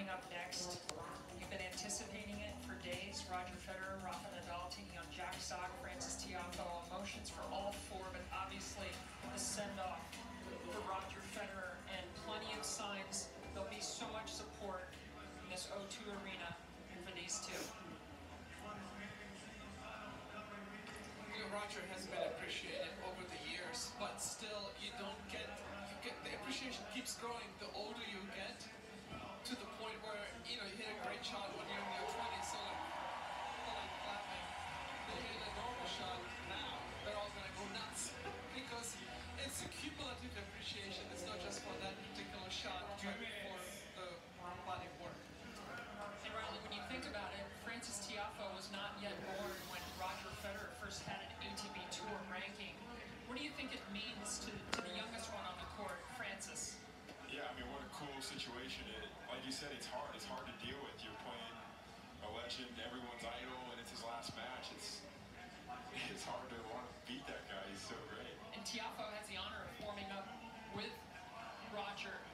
up next. You've been anticipating it for days. Roger Federer, Rafa Nadal taking on Jack Sock, Frances Tiafoe. Emotions for all four, but obviously the send-off for Roger Federer, and plenty of signs there'll be so much support in this O2 Arena for these two. Roger has been appreciated over the years, but still you get the appreciation keeps growing the older you get, to the point where you hit a great shot when you're in your 20s, so like clapping. They hit a normal shot now, they're all gonna go nuts because it's a cumulative appreciation. It's not just for that particular shot, but for the body of work. And Riley, when you think about it, Frances Tiafoe was not yet born when Roger Federer first had an ATP Tour ranking. What do you think it means to the youngest one on the court, Frances? Yeah, I mean, what a cool situation. Like you said, it's hard. It's hard to deal with. You're playing a legend, everyone's idol, and it's his last match. It's hard to want to beat that guy. He's so great. And Tiafoe has the honor of warming up with Roger